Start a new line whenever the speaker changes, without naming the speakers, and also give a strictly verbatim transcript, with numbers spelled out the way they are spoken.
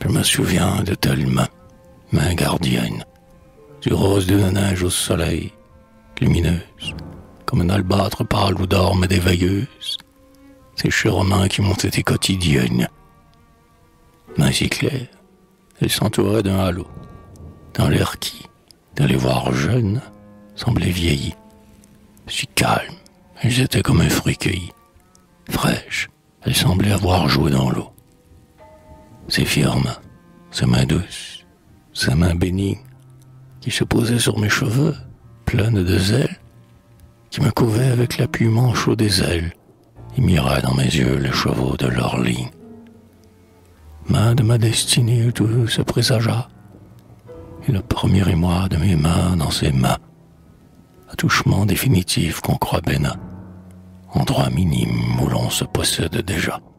Je me souviens de telles mains, mains gardiennes, du rose de la neige au soleil, lumineuse, comme un albâtre pâle où dorment des veilleuses, ces chères mains qui m'ont été quotidiennes. Mains si claires, elles s'entouraient d'un halo, dans l'air qui, de les voir jeunes, semblait vieilli. Si calmes, elles étaient comme un fruit cueilli. Fraîches, elles semblaient avoir joué dans l'eau. Ces fières mains, ces mains douces, ces mains bénignes, qui se posaient sur mes cheveux, pleines de zèle, qui me couvaient avec l'appui manchot des ailes, et miraient dans mes yeux les chevaux de leur ligne. Main de ma destinée où tout se présagea, et le premier émoi de mes mains dans ses mains, attouchement définitif qu'on croit bénin, endroit minime où l'on se possède déjà.